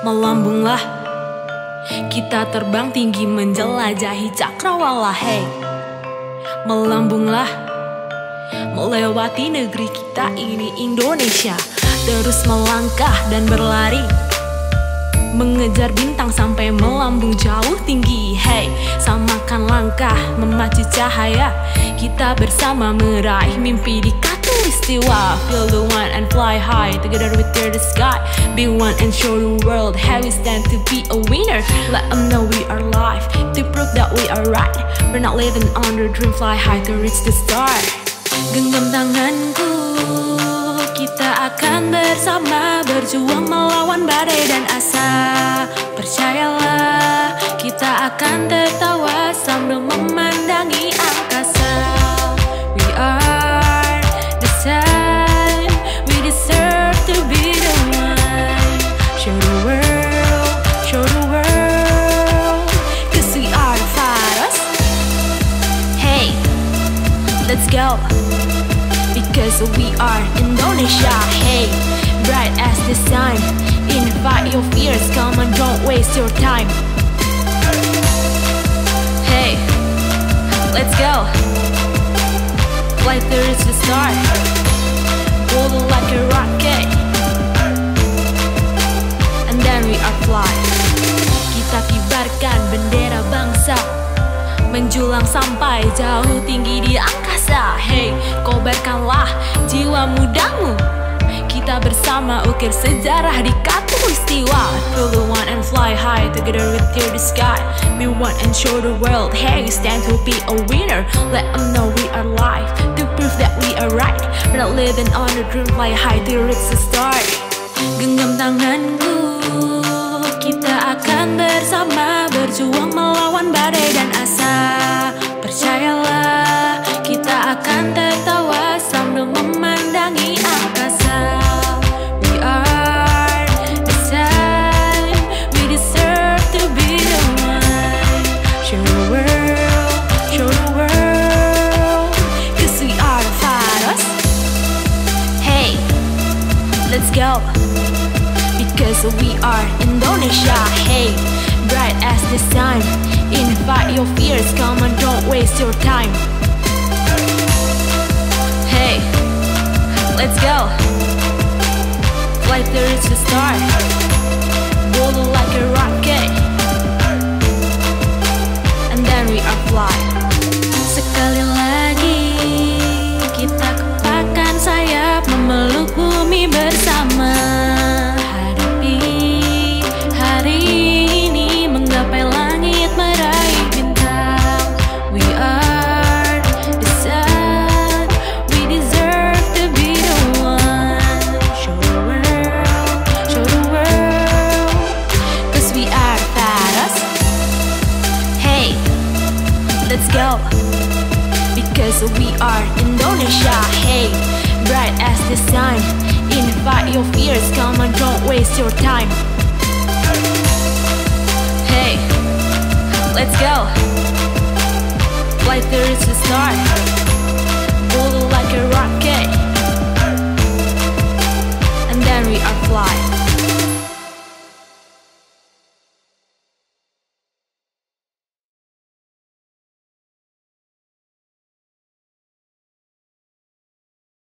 Melambunglah, kita terbang tinggi menjelajahi cakrawala. Hey, melambunglah, melewati negeri kita ini Indonesia. Terus melangkah dan berlari, mengejar bintang sampai melambung jauh tinggi. Hey, samakan langkah, memacu cahaya. Kita bersama meraih mimpi di Katulistiwa. Feel the one and fly high, together with the sky. Be one and show the world how we stand to be a winner. Let them know we are live, to prove that we are right. We're not living on the dream, fly high to reach the star. Genggam tanganku, kita akan bersama berjuang melawan badai dan asa. Percayalah, kita akan tertawa sambil memandangi angkasa. We are the sun, we deserve to be the one. Show the world, cause we are the fighters. Hey, let's go, because we are Indonesia. Hey, bright as the sun, invite your fears, come on, don't waste your time. Hey, let's go, fly to reach the star, hold it like a rocket, and then we are fly. Kita kibarkan bendera bangsa, menjulang sampai jauh tinggi di angkasa. Hey, kobarkanlah jiwa mudamu, kita bersama ukir sejarah di Katulistiwa. Feel the one and fly high, together with the sky. Be one and show the world, hey, we stand to be a winner. Let them know we are live, to prove that we are right. We're not living on a dream, fly high to reach the star. Genggam tanganku, kita akan bersama berjuang melawan badai dan asa. Percayalah, kita akan tertawa sambil memandangi angkasa. We are the sun, we deserve to be the one. Show the world, cause we are the fighters. Hey, let's go, because we are Indonesia. Hey, bright as the sun, invite your fears, come on, don't waste your time. Hey, let's go, fly to reach the star, bold like a rocket, and then we are fly. Sekali lagi kita kepakkan sayap, memeluk bumi bersama. Hadapi hari ini, menggapai langit, meraih bintang. We are the sun, we deserve to be the one. Show the world, cause we are fighters. Hey, let's go, because we are Indonesia. Hey, bright as the sun, invite your fears, come on, don't waste your time. Hey, let's go, fly to reach the star, hold it like a rocket, and then we are fly.